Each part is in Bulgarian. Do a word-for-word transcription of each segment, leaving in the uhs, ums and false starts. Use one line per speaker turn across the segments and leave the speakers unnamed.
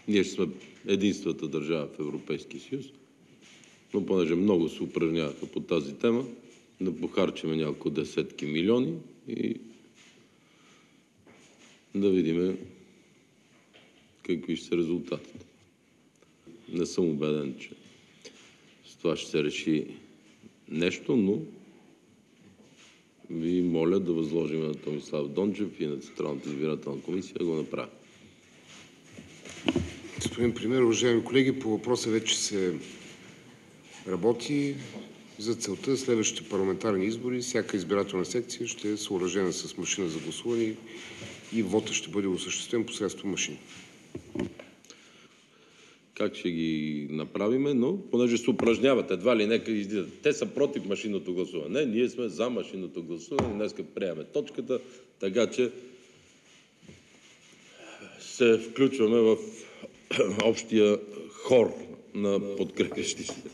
Ние ще сме единствената държава в Европейския съюз, но понеже много се упражняваха по тази тема, да похарчим няколко десетки милиони и да видим какви ще са резултатите. Не съм убеден, че с това ще се реши нещо, но ви моля да възложим на Томислав Дончев и на Централната избирателна комисия да го направи.
Господин премиер, уважаеми колеги, по въпроса вече се работи. За целта следващите парламентарни избори всяка избирателна секция ще е съоръжена с машина за гласуване и вотът ще бъде осъществен посредством машини.
Как ще ги направиме, но понеже се упражняват, едва ли нека излизат. Те са против машинното гласуване. Не, ние сме за машинното гласуване. Днеска приемаме точката, така че се включваме в общия хор на подкрепящите.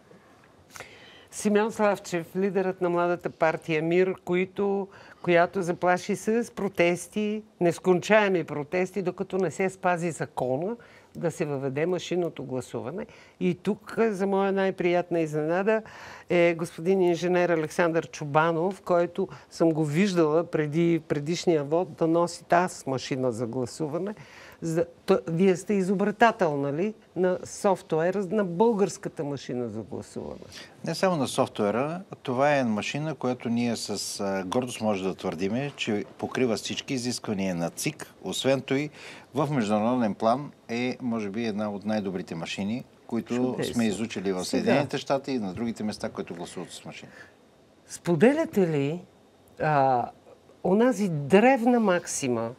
Симеон Славчев, лидерът на младата партия МИР, които, която заплаши с протести, нескончаеми протести, докато не се спази закона, да се въведе машинното гласуване. И тук, за моя най-приятна изненада, е господин инженер Александър Чубанов, който съм го виждала преди предишния вод да носи тази машина за гласуване. За... То... Вие сте изобретател, нали, на софтуера, на българската машина за гласуване.
Не само на софтуера. Това е машина, която ние с а, гордост може да твърдиме, че покрива всички изисквания на ЦИК. Освен това, в международен план е, може би, една от най-добрите машини, които Чудесно. сме изучили в Съединените щати и на другите места, които гласуват с машини.
Споделяте ли а, онази древна максима,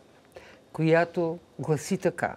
която гласи така: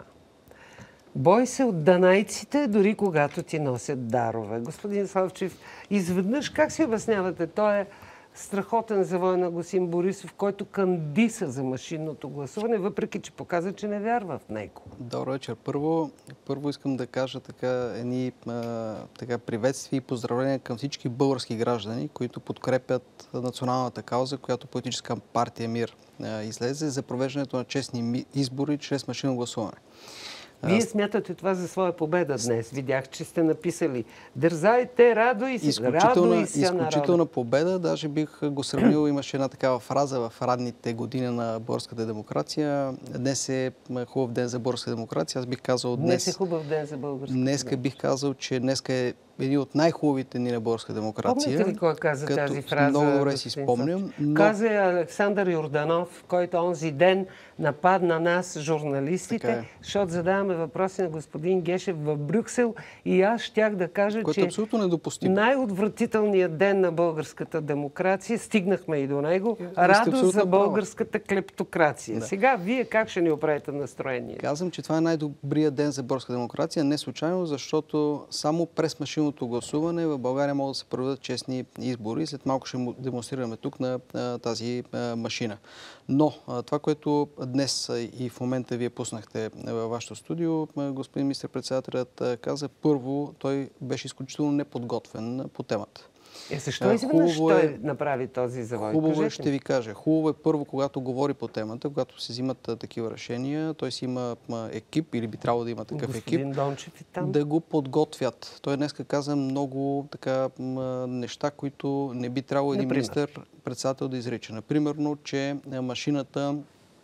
бой се от данайците, дори когато ти носят дарове. Господин Славчев, изведнъж как си обяснявате? Той е страхотен завой на Госим Борисов, който кандиса за машинното гласуване, въпреки че показа, че не вярва в него.
Добър вечер. Първо, първо искам да кажа така едни а, така приветствия и поздравления към всички български граждани, които подкрепят националната кауза, която политическа партия МИР а, излезе за провеждането на честни избори чрез машинно гласуване.
Вие смятате това за своя победа днес. Видях, че сте написали: дързайте, радуй се, радуй се
изключителна победа. Даже бих го сравнил, имаше една такава фраза в ранните години на българската демокрация. Днес е хубав ден за българска демокрация. Аз бих казал днес...
Днес е хубав ден за българска демокрация.
Днес бих казал, че днес е един от най-хубавите дни на българска демокрация.
Помните ли кой каза
като
тази фраза?
Много добре си спомням.
Но... Каза Александър Йорданов, който онзи ден нападна нас, журналистите, е. защото задаваме въпроси на господин Гешев в Брюксел и аз щях да кажа,
което
че
е абсолютно недопустимо.
Най-отвратителният ден на българската демокрация, стигнахме и до него, радост за българската клептокрация. Да. Сега вие как ще ни оправите настроение?
Казвам, че това е най-добрият ден за българска демокрация, не случайно, защото само през машина гласуване в България могат да се проведат честни избори. След малко ще демонстрираме тук на а, тази а, машина. Но а, това, което днес а, и в момента вие пуснахте във вашето студио, а, господин министър-председателят каза, първо, той беше изключително неподготвен по темата.
Е, защо изведнъж той направи този завой?
Хубаво е, ще ви кажа. Хубаво е първо, когато говори по темата, когато се взимат а, такива решения, той си има а, екип или би трябвало да има такъв
Господин
екип,
Дончев е там.
Да го подготвят. Той днес каза много така неща, които не би трябвало един министър-председател да изрича. Например, че машината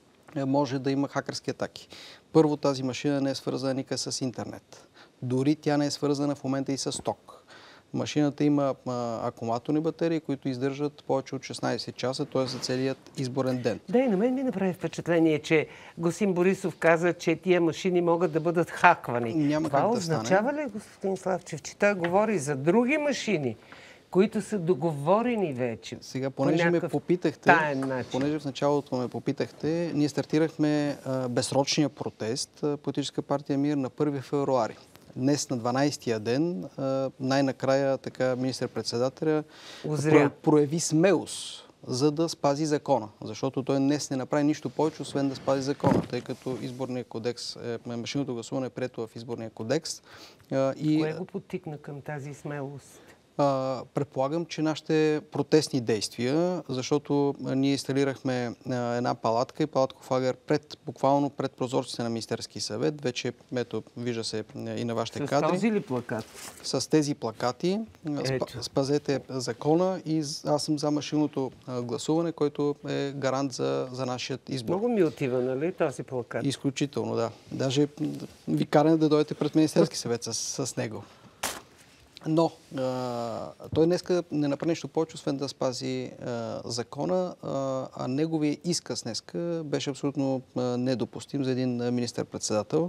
може да има хакерски атаки. Първо, тази машина не е свързана никъде с интернет. Дори тя не е свързана в момента и с ток. Машината има а, акумулаторни батерии, които издържат повече от шестнайсет часа, т.е. за целият изборен ден.
Да, и на мен ми направи впечатление, че Госим Борисов каза, че тия машини могат да бъдат хаквани.
Няма
Това
как да
означава
стане.
ли, господин Славчев, че той говори за други машини, които са договорени вече?
Сега, понеже
по
ме попитахте,
начин.
понеже в началото ме попитахте, ние стартирахме а, безсрочния протест, а, политическа партия МИР, на първи февруари. Днес на дванайсетия ден най-накрая така министър-председателя прояви смелост, за да спази закона. Защото той днес не направи нищо повече, освен да спази закона, тъй като изборния кодекс, машинното гласуване е прието в изборния кодекс.
И... Кое го подтикна към тази смелост?
А, предполагам, че нашите протестни действия, защото ние инсталирахме а, една палатка и палатков лагер пред, буквално пред прозорците на Министерски съвет. Вече, ето, вижда се и на вашите
С
кадри.
С този ли плакат?
С тези плакати. Спа, спазете закона и аз съм за машинното а, гласуване, който е гарант за, за нашия избор.
Много ми отива, нали, този плакат?
Изключително, да. Даже ви караме да дойдете пред Министерски съвет с, с него. Но а, той днеска не направи нещо повече, освен да спази а, закона, а, а неговия изказ днеска беше абсолютно а, недопустим за един министър-председател.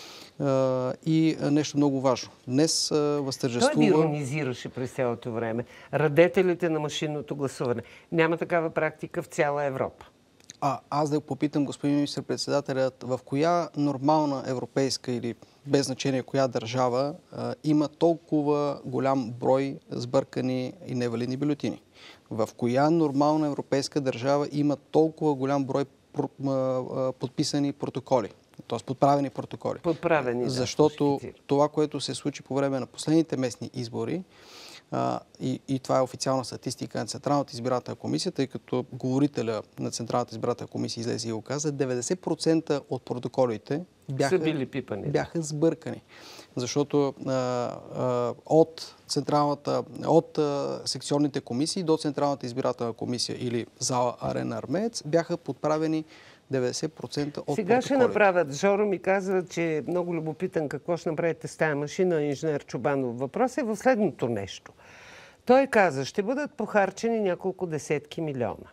А, и а, нещо много важно. Днес а, възтържествува...
Той ви иронизираше през цялото време. Радетелите на машинното гласуване. Няма такава практика в цяла Европа.
А, аз да попитам господин министър-председателят, в коя нормална европейска или без значение коя държава а, има толкова голям брой сбъркани и невалидни бюлетини? В коя нормална европейска държава има толкова голям брой про, а, а, подписани протоколи? Т.е. подправени протоколи.
Подправени, да.
Защото това, което се случи по време на последните местни избори, Uh, и, и това е официална статистика на Централната избирателна комисия, тъй като говорителя на Централната избирателна комисия излезе и го каза, деветдесет процента от протоколите бяха,
били пипани,
бяха сбъркани. Защото uh, uh, от, централната, от uh, секционните комисии до Централната избирателна комисия или зала Арена Армеец бяха подправени деветдесет процента от
Сега
протоколите.
ще направят. Жоро ми казва, че е много любопитен какво ще направите с тази машина, инженер Чобанов. Въпрос е в следното нещо. Той каза, ще бъдат похарчени няколко десетки милиона.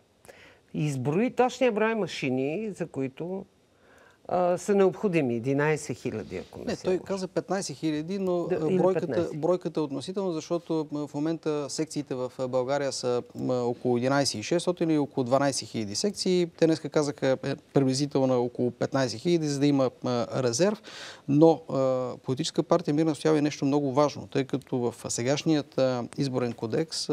Изброи точния брой машини, за които а, са необходими. единайсет хиляди, ако не,
не
се
той
лъжа.
каза петнайсет хиляди, но
Да,
бройката, бройката е относително, защото в момента секциите в България са около единайсет хиляди и шестстотин или около дванайсет хиляди секции. Те днеска казаха приблизително около петнайсет хиляди, за да има резерв. Но политическа партия МИР настоява и нещо много важно, тъй като в сегашният изборен кодекс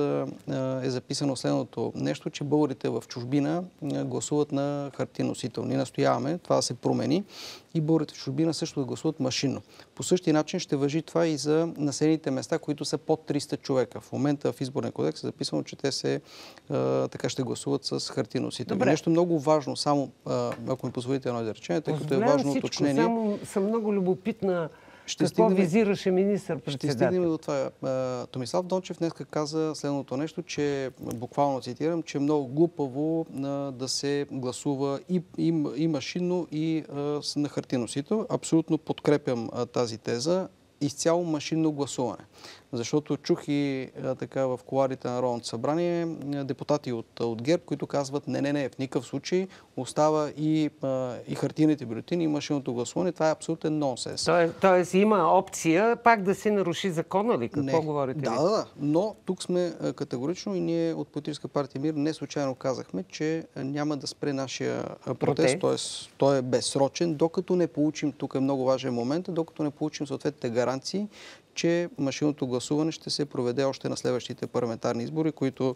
е записано следното нещо, че българите в чужбина гласуват на хартиен носител. Ние настояваме това да се промени и българите в чужбина също да гласуват машинно. По същия начин ще важи това и за населените места, които са под триста човека. В момента в изборния кодекс е записано, че те се а, така ще гласуват с хартиен носител. Нещо много важно, само а, ако ми позволите едно изречение, тъй като е важно
всичко,
уточнение.
Само съм много любопитна
Ще
какво
стигнем,
визираше министър-председател.
Ще стигнем до това. Томислав Дончев днеска каза следното нещо, че буквално цитирам, че е много глупаво а, да се гласува и, и, и машинно, и а, на хартиен носител. Абсолютно подкрепям а, тази теза. Изцяло машинно гласуване. Защото чух и а, така в кулоарите на Народното събрание депутати от, от ГЕРБ, които казват не, не, не, в никакъв случай остава и, а, и хартийните бюлетини, и машинното гласуване. Това е абсолютен нонсенс.
Тоест, тоест има опция пак да се наруши закона ли? Какво
не.
говорите?
Да, да, да. Но тук сме а, категорично и ние от Политическа партия МИР не случайно казахме, че а, няма да спре нашия а, протест, т.е. той е безсрочен, докато не получим, тук е много важен момент, докато не получим съответните гаранции, че машинното гласуване ще се проведе още на следващите парламентарни избори, които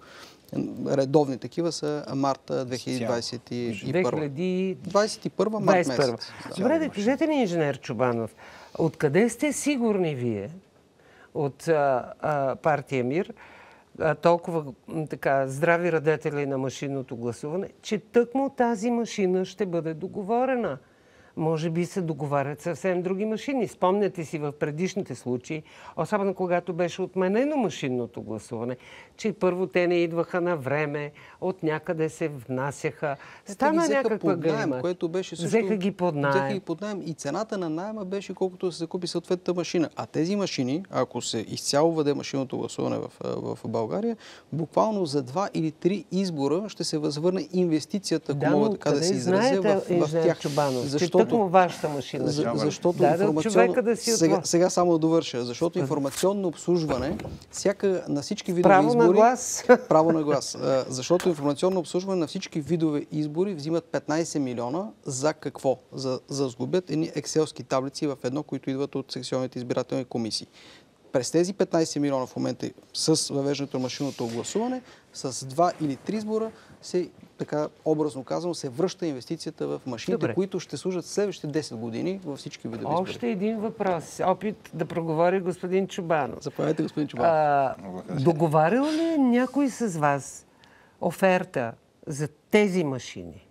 редовни такива са март две хиляди двадесет и първа. двадесет и първа март месец.
Добре, да кажете ни, инженер Чобанов, откъде сте сигурни вие от а, а, партия МИР, а, толкова така здрави радетели на машинното гласуване, че тъкмо тази машина ще бъде договорена? Може би се договарят съвсем други машини. Спомняте си в предишните случаи, особено когато беше отменено машинното гласуване, че първо те не идваха на време, от някъде се внасяха. Стана някаква галима.
Което беше също...
Взеха ги под наем.
Взеха ги под наем и цената на наема беше колкото се закупи съответната машина. А тези машини, ако се изцяло въде машинното гласуване в, в България, буквално за два или три избора ще се възвърне инвестицията, ако
да,
мога така да се изразя, в, в тях.
Чобанов, защото Тъкмо вашата машина.
За, защото
да,
информационно...
да си
сега, сега само да довърша. Защото информационно обслужване, всяка, на всички видове
право
избори...
На глас.
Право на глас. Защото информационно обслужване на всички видове избори взимат петнайсет милиона за какво? За, за сглобят едни екселски таблици в едно, които идват от секционните избирателни комисии. През тези петнайсет милиона в момента с въвеждането на машинното гласуване, с два или три избора се така образно казано, се връща инвестицията в машините,
Добре.
които ще служат следващите десет години във всички видове избори.
Още един въпрос. Опит да проговори господин Чобанов.
Заповядайте, господин Чубанов.
А, договарял ли е някой с вас оферта за тези машини?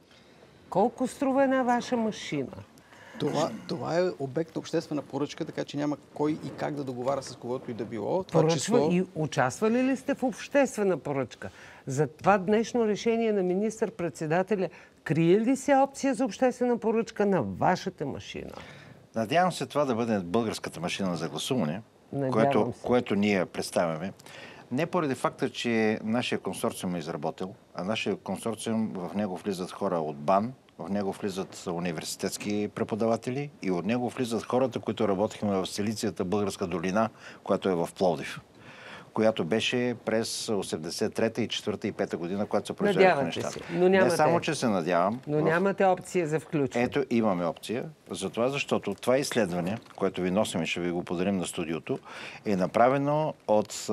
Колко струва една ваша машина?
Това, това е обект на обществена поръчка, така че няма кой и как да договаря с когото и да било. Това
Поръчва
число...
и участвали ли сте в обществена поръчка? За това днешно решение на министър-председателя крие ли се опция за обществена поръчка на вашата машина?
Надявам се това да бъде българската машина за гласуване,
Надявам
което,
се.
което ние представяме. Не поради факта, че нашия консорциум е изработил, а нашия консорциум, в него влизат хора от БАН, в него влизат университетски преподаватели и от него влизат хората, които работихме в Силицията Българска долина, която е в Пловдив, която беше през осемдесет и трета, и четвърта и пета година, когато се произведоха
Надявате
нещата.
се, но нямате.
Не само, че се надявам.
Но
в...
нямате опция за включване.
Ето, имаме опция. Затова, защото това изследване, което ви носим и ще ви го подарим на студиото, е направено от,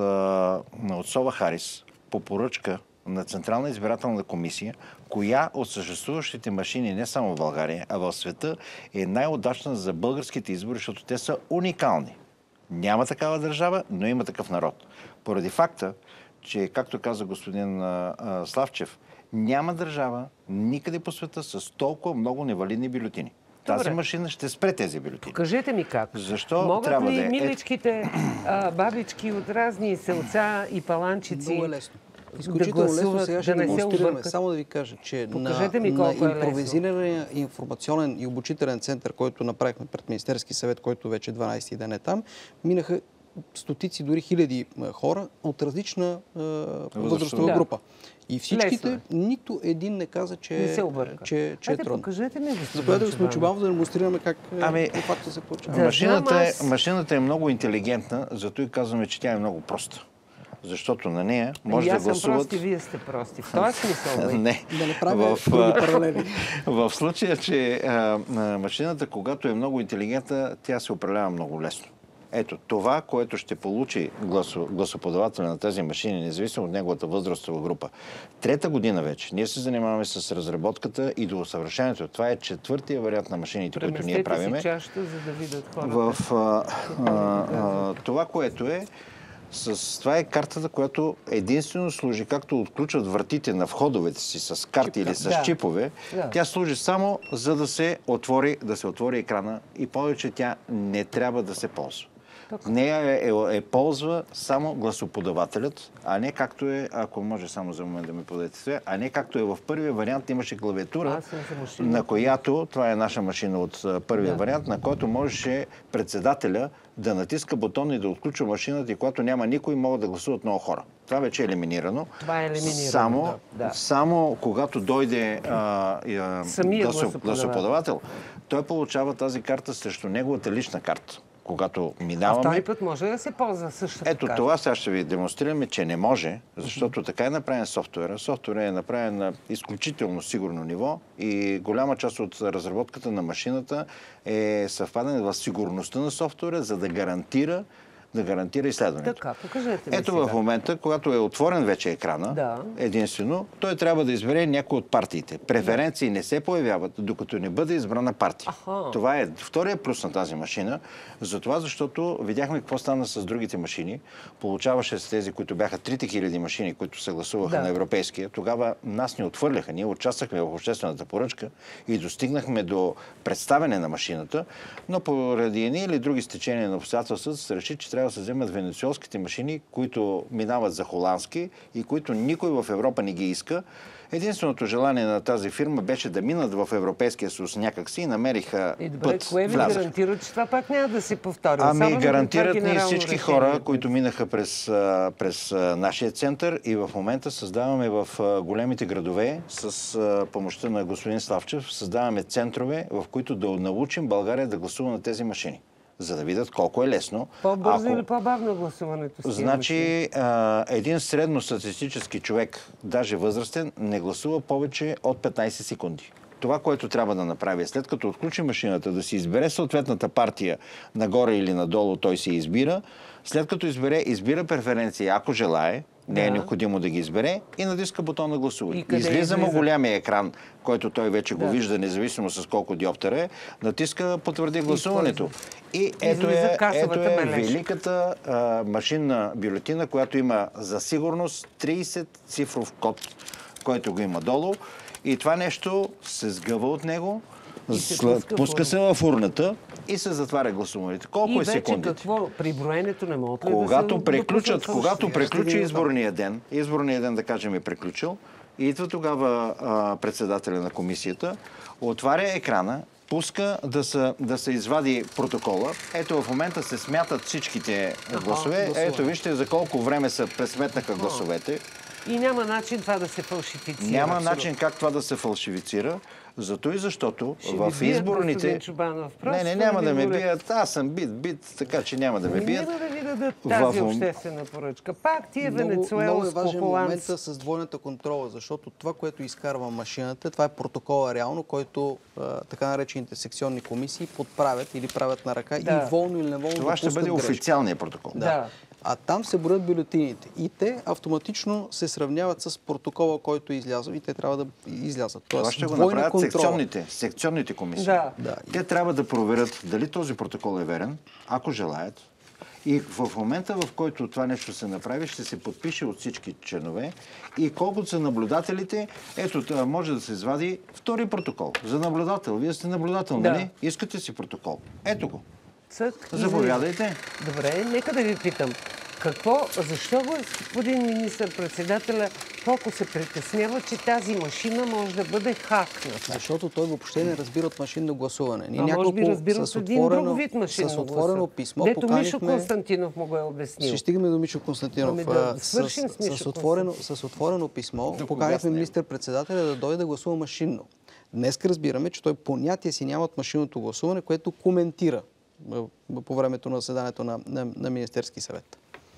от Сова Харис по поръчка на Централна избирателна комисия, коя от съществуващите машини не само в България, а в света е най-удачна за българските избори, защото те са уникални. Няма такава държава, но има такъв народ. Поради факта, че, както каза господин а, а, Славчев, няма държава никъде по света с толкова много невалидни бюлетини. Тази
Добре.
машина ще спре тези бюлетини.
Кажете ми как.
Защо
Могат
трябва
ли
да е?
миличките а, бабички от разни селца и паланчици
Много е лесно. Изключително лесно.
гласуват,
Сега
да
ще
не се
демонстрираме.
объркат?
Само да ви кажа, че на,
Покажете ми
на
колко е лесно.
импровизирания информационен и обучителен център, който направихме пред Министерски съвет, който вече дванайсети ден е там, минаха стотици, дори хиляди а, хора от различна а, възрастова
Да.
група. И всичките,
Лесно
нито един не каза, че,
Не се обърка.
че, че е
Хайде,
трудно.
покажете ми, господин
Заповядайте, господин
Чобанов.
Чубанов, да демонстрираме как
Ами,
ами, факта се получава.
Да.
Машината,
знам
е,
аз.
машината е много интелигентна, зато и казваме, че тя е много проста. Защото на нея може
И
да
аз съм
гласуват...
прост и вие сте прости. В този смисъл, бе.
Не.
Да не правя
В,
други
а,
паралели.
в случая, че а, а, машината, когато е много интелигентна, тя се управлява много лесно. Ето, това, което ще получи гласо, гласоподавателя на тези машини, независимо от неговата възрастова група. Трета година вече. Ние се занимаваме с разработката и до усъвършенството. Това е четвъртия вариант на машините, които ние
Преместете
правиме.
си чашата, за да видят хората.
В а, а, а, това, което е, с, това е картата, която единствено служи, както отключват вратите на входовете си с карти или с
Да.
чипове,
Да.
тя служи само за да се отвори, да се отвори екрана и повече тя не трябва да се ползва. Нея е, е, е ползва само гласоподавателят, а не както е, ако може само за момент да ми подадете това, а не както е в първия вариант, имаше клавиатура,
Аз съм за машина.
на която, това е наша машина от а, първия
Да.
вариант, на който можеше председателя да натиска бутон и да отключва машината и когато няма никой, могат да гласуват много хора. Това вече е елиминирано.
Това е елиминирано,
Само,
да, да.
само когато дойде а, а,
Самия
гласо-
гласоподавател.
гласоподавател, той получава тази карта срещу неговата лична карта. Когато
А
минаваме...
втори път може да се ползва същата
Ето
карта.
това сега ще ви демонстрираме, че не може, защото така е направен софтуера. Софтуерът е направен на изключително сигурно ниво и голяма част от разработката на машината е съвпадане в сигурността на софтуера, за да гарантира, да гарантира изследването.
Така, покажете ми
Ето
сега.
в момента, когато е отворен вече екрана,
Да.
единствено, той трябва да избере някои от партиите. Преференции не се появяват, докато не бъде избрана партия.
Аха.
Това е втория плюс на тази машина. Затова, защото видяхме какво стана с другите машини. Получаваше с тези, които бяха трите хиляди машини, които се гласуваха
Да.
на европейския. Тогава нас ни отвърляха. Ние участвахме в обществената поръчка и достигнахме до представяне на машината, но поради едни или други стечения на обстоятелствата се реши, че трябва да се вземат венецуелските машини, които минават за холандски и които никой в Европа не ги иска. Единственото желание на тази фирма беше да минат в Европейския съюз някакси и намериха
И добре,
път.
кое ви
влязаха.
гарантира, че това пак няма да се повтори? Само
Ами
за
гарантират
това
ни
генерално
всички
решение.
хора, които минаха през, а, през а, нашия център и в момента създаваме в а, големите градове с а, помощта на господин Славчев, създаваме центрове, в които да научим България да гласува на тези машини, за да видят колко е лесно.
По-бързо
Ако-
или по-бавно гласуването с тия машини?
Значи, а, един средностатистически човек, даже възрастен, не гласува повече от петнайсет секунди. Това, което трябва да направи, след като отключи машината, да си избере съответната партия нагоре или надолу, той се избира. След като избере, избира преференции, ако желае, не е
Да.
необходимо да ги избере и натиска бутон на гласуване.
И къде
Излиза му
излиза?
голямия екран, който той вече го
Да.
вижда, независимо с колко диоптера е, натиска потвърди гласуването. И ето
Излиза
е,
касовата
ето е
бележка.
великата а, машинна бюлетина, която има за сигурност трийсет цифров код, който го има долу. И това нещо се сгъва от него,
се
сла-
пуска в
пуска се в урната и се затваря гласуването. Колко
И
е
вече
секундите?
какво? При броенето не могат ли да
Когато
се
приключат,
допуснат
когато
фалшиви?
приключи
Ще видим
изборния ден, изборния ден, да кажем, е приключил, и идва тогава а, председателя на комисията, отваря екрана, пуска да се, да се извади протокола. Ето в момента се смятат всичките гласове.
гласуване.
Ето вижте за колко време се пресметнаха гласовете.
И няма начин това да се фалшифицира.
Няма
Абсолютно.
начин как това да се фалшифицира. Зато и защото
Ще
в
ви бият,
изборните...
господин Чобанов.
Не,
Просто
не, няма
ви
да ме
говоря.
бият. Аз съм бит, бит, така че няма да ме бият.
Няма да ви дадат
В
тази
ом-
обществена поръчка. Пак ти е
Много, много е
венецуелско,
важен
холандско.
момента с двойната контрола, защото това, което изкарва машината, това е протокола реално, който а, така наречените секционни комисии подправят или правят на ръка
Да.
и волно или неволно
Това ще
допускат
бъде
грешки.
официалният протокол.
Да.
А там се броят бюлетините. И те автоматично се сравняват с протокола, който е излязъл и те трябва да излязат.
Това
Тоест,
ще го
двойна
направят
контрола.
секционните, секционните комисии.
Да.
Да.
Те трябва да проверят дали този протокол е верен, ако желаят. И в момента, в който това нещо се направи, ще се подпише от всички членове. И колкото са наблюдателите, ето, това може да се извади втори протокол. За наблюдател. Вие сте наблюдател,
Да.
нали? Искате си протокол. Ето го.
Цък, и
Заповядайте.
Добре, нека да ви питам. Какво, защо господин министър-председателя толкова се притеснява, че тази машина може да бъде хакната?
Защото той въобще не разбира от машинно гласуване. Ние
А може
няколко
би разбира
с
от един
отворено,
друг вид машинно
с отворено
гласуване.
писмо
Дето Мишо
поканихме...
Константинов му го е обяснил.
Ще стигаме до Мишо Константинов.
Ами да
А,
свършим с
с,
Мишо
с, отворено, с отворено писмо
кога
поканихме
с него?
министър-председателя да дойде да гласува машинно. Днес разбираме, че той понятие си няма от машинното гласуване, което коментира а, по времето на заседанието на, на, на Министерски съвет.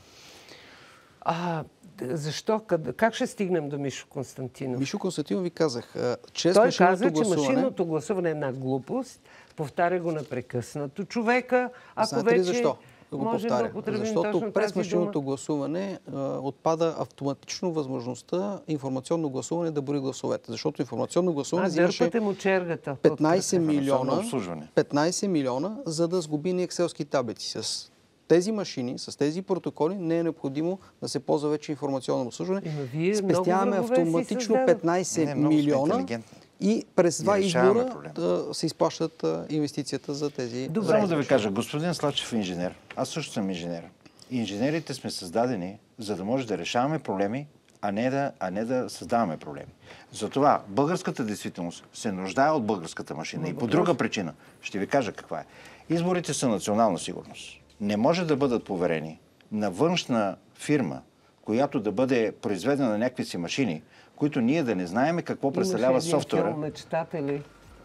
А, защо? Къд- Как ще стигнем до Мишо Константинов?
Мишо Константинов ви казах, а, чрез
Той
машинното
казва, че
гласуване...
машинното гласуване е една глупост, повтаря го непрекъснато човека, ако
Знаете ли
вече
защо да го
можем
повтаря?
да употребим
Защото
точно
през
тази
машинното
дума.
гласуване а, отпада автоматично възможността информационно гласуване да брои гласовете. Защото информационно гласуване
А,
взимаше
дърпате му чергата.
петнайсет милиона,
Информационно обслужване.
петнайсет милиона, за да сгуби ни екселски таблици. С тези машини, с тези протоколи не е необходимо да се ползва вече информационно обслужване.
Ема вие
Спестяваме
много врагове си
автоматично
създадохте.
петнайсет
Не, много сме
милиона
интелигентни.
и през два
И решаваме
избора
проблема.
да се изплащат а, инвестицията за тези...
Добре.
Само да ви кажа, господин Славчев е инженер. Аз също съм инженер. Инженерите сме създадени, за да може да решаваме проблеми, а не да, а не да създаваме проблеми. Затова българската действителност се нуждае от българската машина. И по друга причина. Ще ви кажа каква е. Изборите са национална сигурност. Не може да бъдат поверени на външна фирма, която да бъде произведена на някакви си машини, които ние да не знаем какво представлява
Имаше един
софтуера.
филм Мечтатели.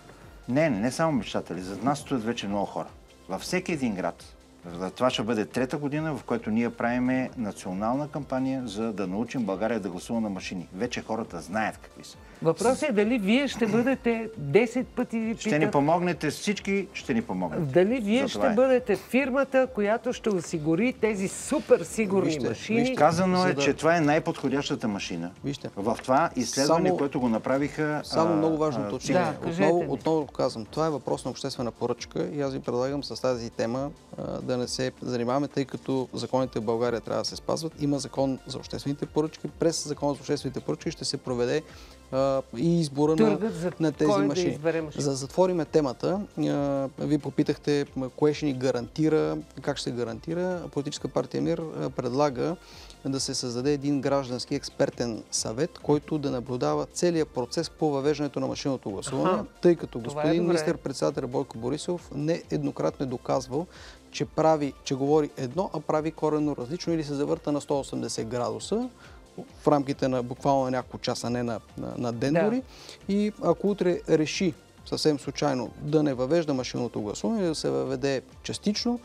Не, не, не само мечтатели. Зад нас стоят вече много хора. Във всеки един град. Това ще бъде трета година, в която ние правиме национална кампания, за да научим България да гласува на машини. Вече хората знаят какви са.
Въпросът е дали вие ще бъдете десет пъти ви
Ще ни
питат,
помогнете всички, ще ни помогнете.
дали вие
За това
ще
е.
бъдете фирмата, която ще осигури тези супер сигурни
Вижте,
машини.
вижте.
Казано е,
За да-
че това е най-подходящата машина.
Вижте.
В това изследване,
Само-
което го направиха...
Само
а,
много важно
а,
уточнение.
Да, кажете
отново,
ми.
отново го казвам, това е въпрос на обществена поръчка и аз ви предлагам с тази тема а, да не се занимаваме, тъй като законите в България трябва да се спазват. Има закон за обществените поръчки. През закон за обществените поръчки ще се проведе а, и избора на,
Търгът за
на тези
кой да
машини.
избере машина.
За да затвориме темата, а, ви попитахте м, кое ще ни гарантира, как ще се гарантира. Политическа партия МИР а, предлага да се създаде един граждански експертен съвет, който да наблюдава целият процес по въвеждането на машинното гласуване,
Аха.
тъй като
Това е
господин
добре.
министър-председател Бойко Борисов не еднократно е доказвал, че прави, че говори едно, а прави коренно различно или се завърта на сто и осемдесет градуса в рамките на буквално на няколко часа, не на, на, на ден
Да.
дори. И ако утре реши съвсем случайно да не въвежда машинното гласуване, да се въведе частично,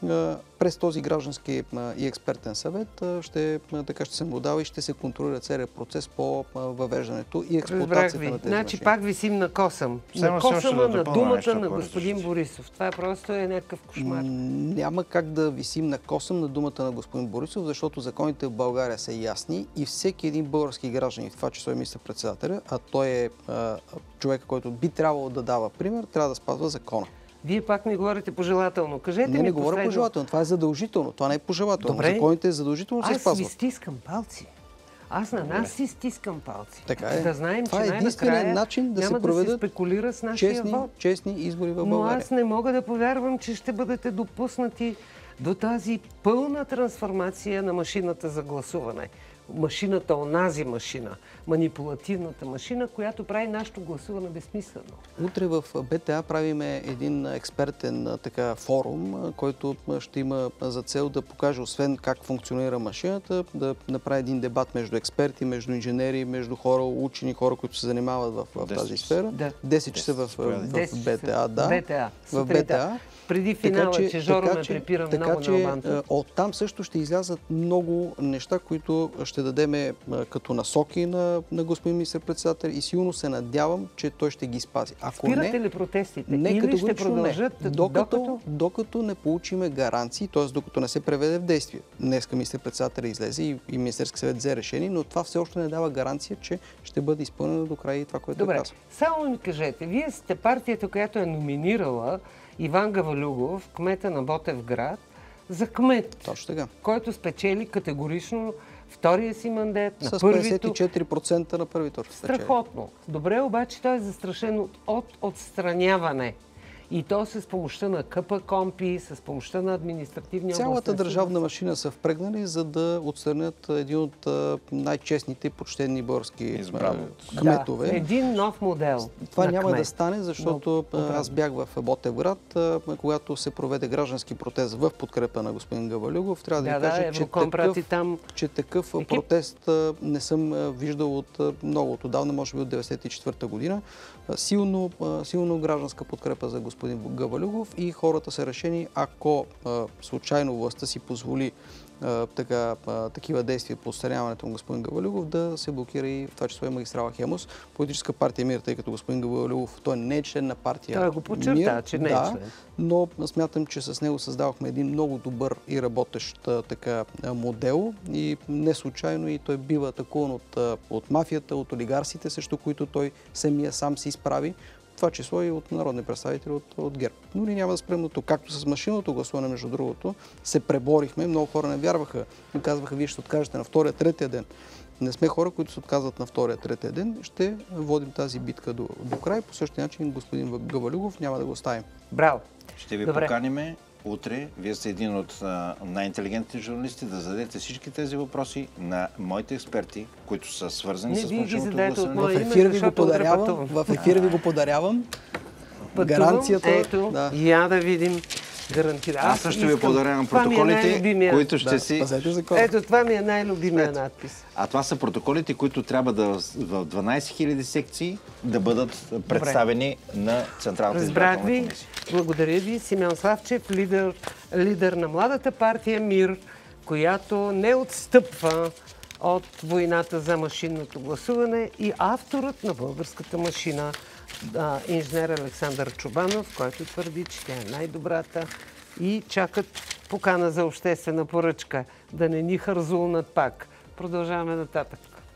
през този граждански и експертен съвет ще, така ще се наблюдава и ще се контролира целият процес по въвеждането и експлоатацията на тези
Значи
машини.
пак висим на косъм.
Само
На
ще
косъма
да
на
допълня
думата
нещо,
на
ако
господин
разрешите.
Борисов. Това просто е някакъв кошмар.
Няма как да висим на косъм на думата на господин Борисов, защото законите в България са ясни и всеки един български гражданин, в това число и министър-председателя, а той е а, човек, който би трябвало да дава пример, трябва да спазва закона.
Вие пак не говорите пожелателно. Кажете
Не,
ми
не говоря
последно.
пожелателно. Това е задължително. Това не е пожелателно.
Добре.
Законите е задължително се
Аз ви
спазват.
стискам палци. Аз на нас си стискам палци.
Така е.
Да знаем,
Това
че
е единственият
най-накрая
начин да
няма
се проведат
да се спекулира с нашия
честни,
вод.
честни избори в
Но
България.
аз не мога да повярвам, че ще бъдете допуснати до тази пълна трансформация на машината за гласуване. Машината, онази машина, манипулативната машина, която прави нашето гласуване безсмислено.
Утре в БТА правиме един експертен така, форум, който ще има за цел да покаже, освен как функционира машината, да направи един дебат между експерти, между инженери, между хора, учени, хора, които се занимават в, в тази сфера.
Да.
десет часа в, в, в БТА, да.
БТА.
В БТА.
Преди финала, че, че Жоро
така,
ме
че,
препира
така,
много
че,
на ламбанта.
оттам също ще излязат много неща, които ще дадеме а, като насоки на, на господин министър-председател и силно се надявам, че той ще ги спази. Ако
Спирате
не,
ли протестите?
не,
Или ще
категорично
продължат
не.
докато...
Докато, докато не получиме гаранции, т.е. докато не се преведе в действие. Днеска министър-председателя излезе и, и Министерски съвет взе решение, но това все още не дава гаранция, че ще бъде изпълнено до края и това, което
Добре,
е казал.
само ми кажете, вие сте партията, която е номинирала Иван Гавалюгов, кмета на Ботевград, за кмет,
Точно така.
който спечели категорично втория си мандат на
С
първито.
петдесет и четири процента на първи тур.
Страхотно. Добре, обаче той е застрашен от, от отстраняване. И то с помощта на КПКОНПИ, с помощта на административния
Цялата
областен съд.
държавна машина са впрегнали, за да отстранят един от а, най-честните и почтени български
Избран
а,
от-
кметове.
Да, един нов модел.
Това
на
няма
кмет.
да стане, защото
Но,
а, аз бях в Ботевград, а, когато се проведе граждански протест в подкрепа на господин Гавалюгов. Трябва да,
Да,
ви
да,
кажа, че
Евроком прати
такъв,
там
че такъв
екип.
протест а, не съм а, виждал от а, много от отдавна, може би от деветдесет и четвърта година. А, Силно, а, силно гражданска подкрепа за господин Гавалюгов и хората са решени, ако а, случайно властта си позволи а, така, а, такива действия по отстраняването на господин Гавалюгов, да се блокира и в това число и магистрала Хемус. Политическа партия Мир, тъй като господин Гавалюгов, той не е член на партия
Той го подчерта,
Мир,
че не е
да,
член.
но смятам, че с него създавахме един много добър и работещ а, така, а, модел и не случайно и той бива атакуван от, а, от мафията, от олигарсите, срещу които той самия сам се изправи. Това число и от народни представители от, от ГЕРБ. Но ние няма да спрем до тук. Както с машинното гласуване, между другото, се преборихме. Много хора не вярваха. Ми казваха, вие ще откажете на втория, третия ден. Не сме хора, които се отказват на втория, третия ден. Ще водим тази битка до, до край. По същия начин господин Гавалюгов няма да го оставим.
Браво.
Ще ви
Добре.
поканиме утре. Вие сте един от а, най-интелигентните журналисти да зададете всички тези въпроси на моите експерти, които са свързани
Не,
с
вие ги
машинното
задайте от
гласуване.
мое
В
име,
ефира ви го
защото утре
подарявам.
пътувам.
В ефира ви го подарявам.
Пътувам,
Гаранцията.
ето,
Да.
я да видим. Гарантира.
Аз също ви
искам-
подарявам
това ми е
протоколите,
най-любимия-
които ще
Да,
си...
пазете закона.
Ето, това ми е най-любимия надпис.
А това са протоколите, които трябва да в дванадесет хиляди секции да бъдат представени на Централната
Разбрах
избирателна
ви.
комисия.
Благодаря ви. Симеон Славчев, лидер, лидер на младата партия Мир, която не отстъпва от войната за машинното гласуване и авторът на българската машина, а, инженер Александър Чубанов, който твърди, че тя е най-добрата и чакат покана за обществена поръчка. Да не ни хързулнат пак. Продължаваме нататък.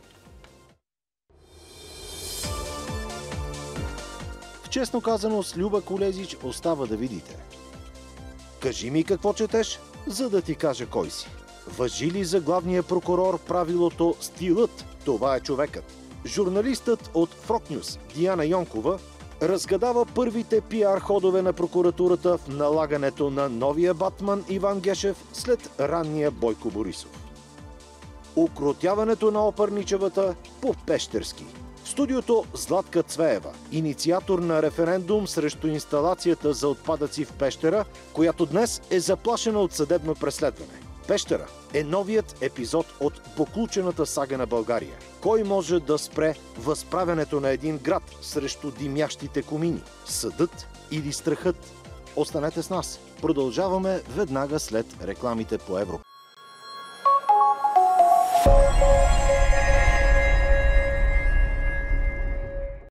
Честно казано, с Люба Колезич остава да видите. Кажи ми какво четеш, за да ти кажа кой си. Важи ли за главния прокурор правилото «Стилът, това е човекът»? Журналистът от Фрок Нюс Диана Йонкова разгадава първите пиар ходове на прокуратурата в налагането на новия Батман Иван Гешев след ранния Бойко Борисов. Укротяването на Опърничевата по пещерски. В студиото Златка Цвеева, инициатор на референдум срещу инсталацията за отпадъци в Пещера, която днес е заплашена от съдебно преследване. Пещера е новият епизод от боклучената сага на България. Кой може да спре възправянето на един град срещу димящите комини? Съдът или страхът? Останете с нас. Продължаваме веднага след рекламите по Европа.